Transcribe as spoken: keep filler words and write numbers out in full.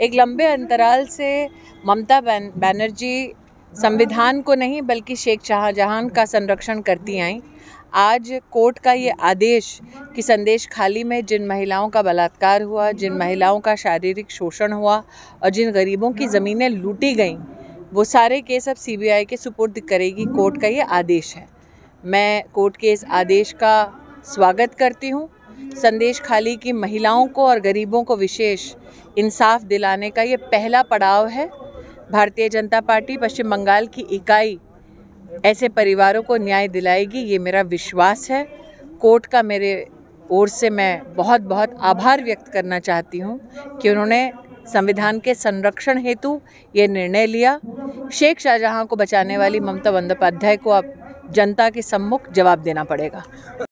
एक लंबे अंतराल से ममता बनर्जी संविधान को नहीं बल्कि शेख शाहजहां का संरक्षण करती आईं। आज कोर्ट का ये आदेश कि संदेश खाली में जिन महिलाओं का बलात्कार हुआ, जिन महिलाओं का शारीरिक शोषण हुआ और जिन गरीबों की ज़मीनें लूटी गईं, वो सारे केस अब सीबीआई के सुपुर्द करेगी। कोर्ट का ये आदेश है। मैं कोर्ट के इस आदेश का स्वागत करती हूँ। संदेश खाली की महिलाओं को और गरीबों को विशेष इंसाफ दिलाने का ये पहला पड़ाव है। भारतीय जनता पार्टी पश्चिम बंगाल की इकाई ऐसे परिवारों को न्याय दिलाएगी, ये मेरा विश्वास है। कोर्ट का मेरे ओर से मैं बहुत बहुत आभार व्यक्त करना चाहती हूँ कि उन्होंने संविधान के संरक्षण हेतु ये निर्णय लिया। शेख शाहजहां को बचाने वाली ममता बंदोपाध्याय को अब जनता के सम्मुख जवाब देना पड़ेगा।